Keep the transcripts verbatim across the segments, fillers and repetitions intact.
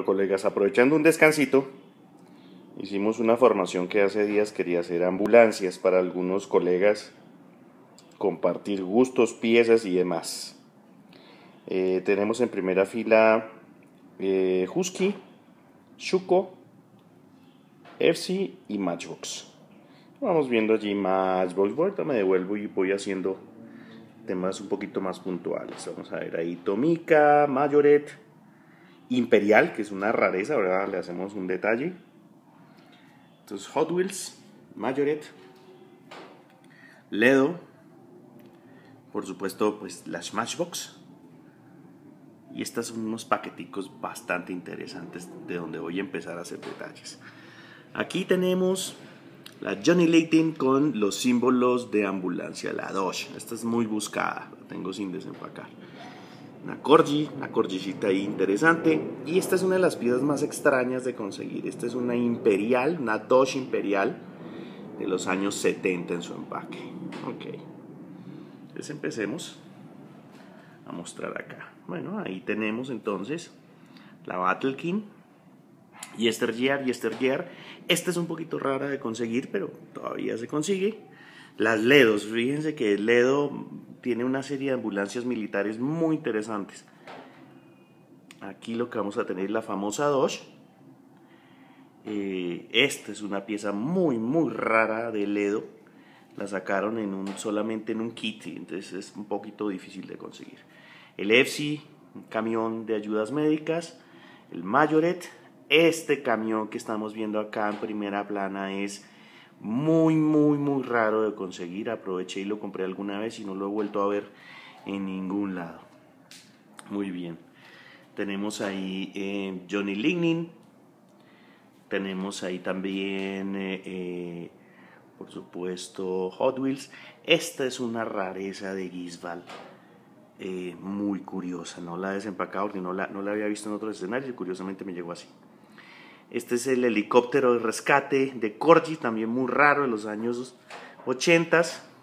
Bueno, colegas, aprovechando un descansito, hicimos una formación que hace días quería hacer ambulancias para algunos colegas, compartir gustos, piezas y demás. Eh, tenemos en primera fila eh, Husky, Schuco, F C y Matchbox. Vamos viendo allí Matchbox. Ahorita me devuelvo y voy haciendo temas un poquito más puntuales. Vamos a ver ahí Tomica, Majoret, Imperial, que es una rareza, ¿verdad? Le hacemos un detalle. Entonces Hot Wheels, Majoret, Ledo, por supuesto pues la Smashbox. Y estas son unos paqueticos bastante interesantes de donde voy a empezar a hacer detalles. Aquí tenemos la Johnny Layton con los símbolos de ambulancia, la Dodge. Esta es muy buscada, la tengo sin desempacar. Una Corgi, una Corgicita ahí interesante. Y esta es una de las piezas más extrañas de conseguir. Esta es una Imperial, una Dodge Imperial de los años setenta en su empaque. Ok. Entonces empecemos a mostrar acá. Bueno, ahí tenemos entonces la Battle King. Yesteryear, Yesteryear. Esta es un poquito rara de conseguir, pero todavía se consigue. Las Ledos, fíjense que el Ledo tiene una serie de ambulancias militares muy interesantes. Aquí lo que vamos a tener es la famosa Dodge. Eh, esta es una pieza muy muy rara de Ledo. La sacaron en un, solamente en un kit, entonces es un poquito difícil de conseguir. El F C, un camión de ayudas médicas. El Majoret. Este camión que estamos viendo acá en primera plana es muy muy muy raro de conseguir. Aproveché y lo compré alguna vez y no lo he vuelto a ver en ningún lado. Muy bien, tenemos ahí eh, Johnny Lightning. Tenemos ahí también eh, eh, por supuesto Hot Wheels. Esta es una rareza de Gisbal, eh, muy curiosa. No la he desempacado porque no la, no la había visto en otros escenarios y curiosamente me llegó así. Este es el helicóptero de rescate de Corgi, también muy raro, de los años ochenta.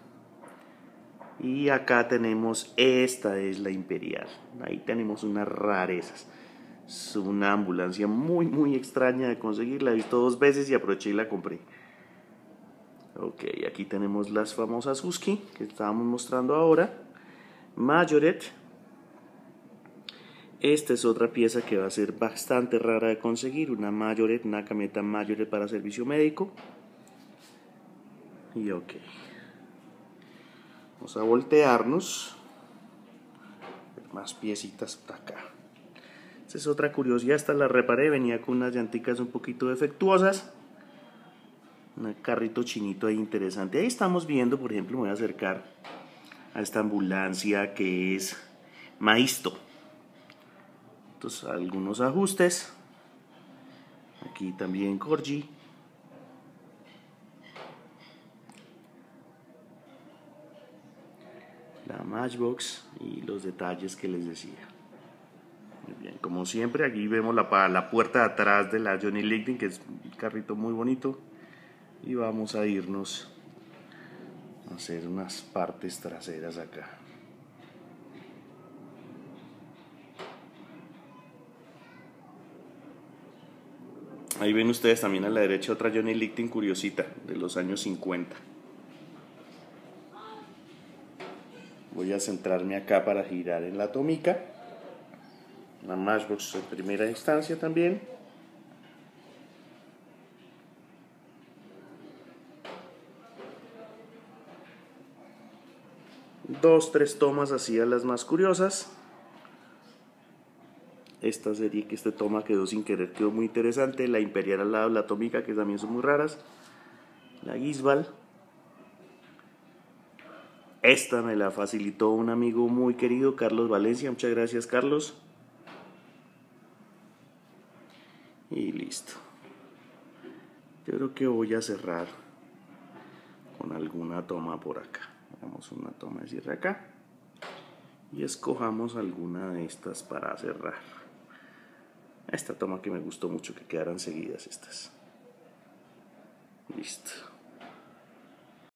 Y acá tenemos, esta es la Imperial. Ahí tenemos unas rarezas. Es una ambulancia muy muy extraña de conseguir. La he visto dos veces y aproveché y la compré. Ok, aquí tenemos las famosas Husky que estábamos mostrando ahora. Majoret. Esta es otra pieza que va a ser bastante rara de conseguir, una Majoret, una camioneta Majoret para servicio médico. Y ok, vamos a voltearnos, más piecitas por acá. Esta es otra curiosidad, esta la reparé, venía con unas llanticas un poquito defectuosas. Un carrito chinito ahí interesante. Ahí estamos viendo, por ejemplo, me voy a acercar a esta ambulancia que es Maisto. Entonces, algunos ajustes. Aquí también Corgi. La Matchbox y los detalles que les decía. Muy bien, como siempre, aquí vemos la, la puerta de atrás de la Johnny Lightning, que es un carrito muy bonito. Y vamos a irnos a hacer unas partes traseras acá. Ahí ven ustedes también a la derecha otra Johnny Lightning curiosita de los años cincuenta. Voy a centrarme acá para girar en la Tomica. La Matchbox en primera instancia también. Dos, tres tomas así a las más curiosas. Esta serie que este toma quedó sin querer, quedó muy interesante. La Imperial al lado, la Tomica, que también son muy raras. La Gisbal. Esta me la facilitó un amigo muy querido, Carlos Valencia. Muchas gracias, Carlos. Y listo. Yo creo que voy a cerrar con alguna toma por acá. Hagamos una toma de cierre acá. Y escojamos alguna de estas para cerrar. Esta toma que me gustó mucho, que quedaran seguidas estas. Listo.